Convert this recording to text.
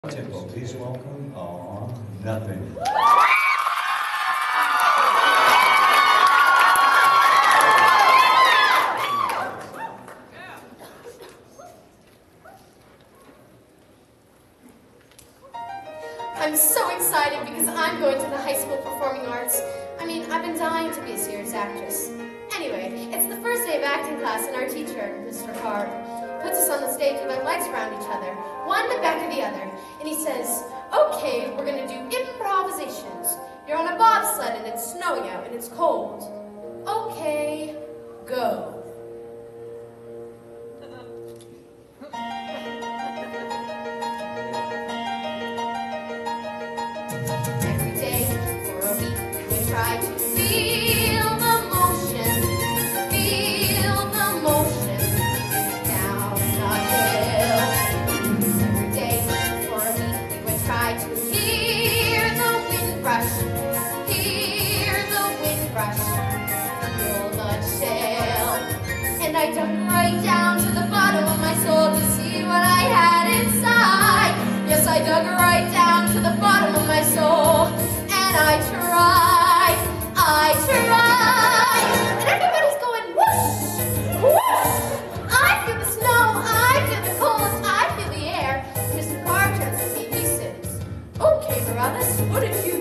Tempo, please welcome. Aw, nothing. I'm so excited because I'm going to the high school performing arts. I've been dying to be a serious actress. Anyway, it's the first day of acting class and our teacher, Mr. Hart, puts us on the stage with our legs around each other, one in the back of the other, and he says, okay, we're gonna do improvisations. You're on a bobsled and it's snowing out and it's cold. Okay, go. Every day for a week we try to feel the motion down the hill. Every day for a week we would try to hear the wind rush, feel the chill. And I dug right down to the bottom of my soul to see what I had inside. Yes, I dug right down to the bottom of my soul, and I tried, and everybody's going whoosh, whoosh. I feel the snow, I feel the cold, I feel the air. Mr. Carr turns to me and he says, okay, Morales, what did you